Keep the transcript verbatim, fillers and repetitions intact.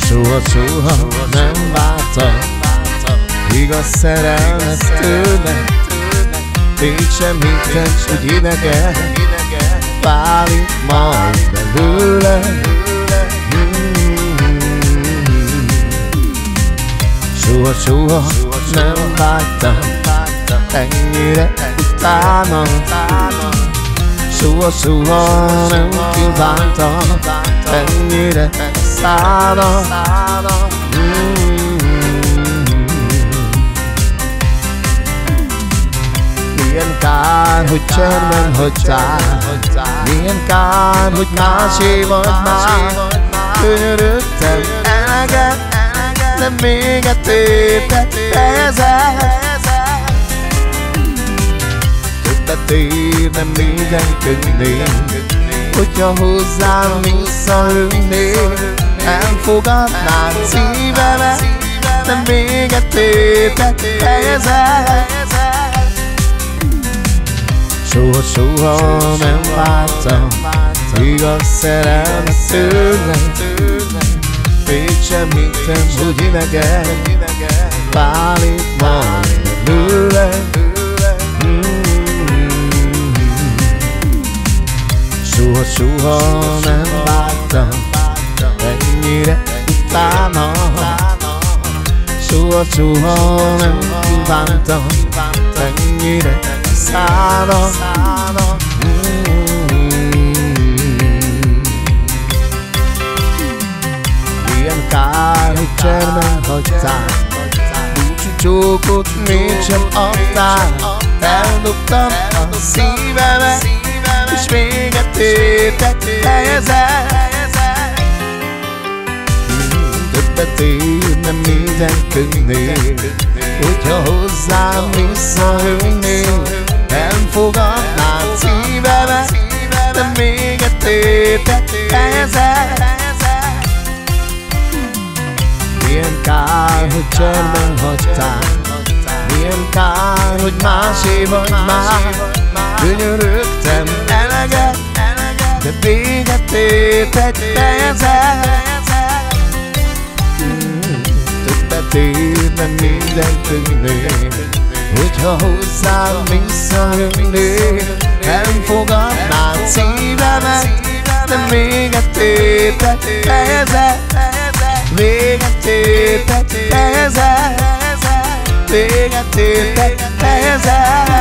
Soha-soha nem vártam igaz szerelmet tőle, én sem hittem, hogy idegen válik majd belőle. Soha-soha nem vágytam ennyire utána, soha-soha nem kívántam ennyire szára. Milyen kár, hogy cserben hagytál, milyen kár, hogy másé vagy már. Könyörögtem eleget, de még a tétet fejezed. Többet érne minden könnyű, hogyha hozzám visszajönnél. Elfogadnád szívemet, de még a tétet fejezed. Soha-soha nem vártam igaz szerelmet tőlem, mégsem hittem, hogy idegen válik majd belőle. Soha-soha nem vártam ennyire utána, soha-soha nem kívántam ennyire szára. Milyen kár, hogy cserben hagytál, búcsú csókot mégsem adtál. Eldobtam a szívemet, és még a tétet helyezed. Többet érne minden könnyű, hogyha hozzám visszajönnél. Elfogadnád szívemet, de még a tétet helyezed. Milyen kár, hogy cserben hagytál, milyen kár, hogy másé vagy már. Könyörögtem eleget, de még a tétet fejezed. Többet érne minden könnyű, hogyha hozzám visszajönnél. Elfogadnád szívemet, de még a tétet fejezed. Még a tétet fejezed, még a tétet fejezed.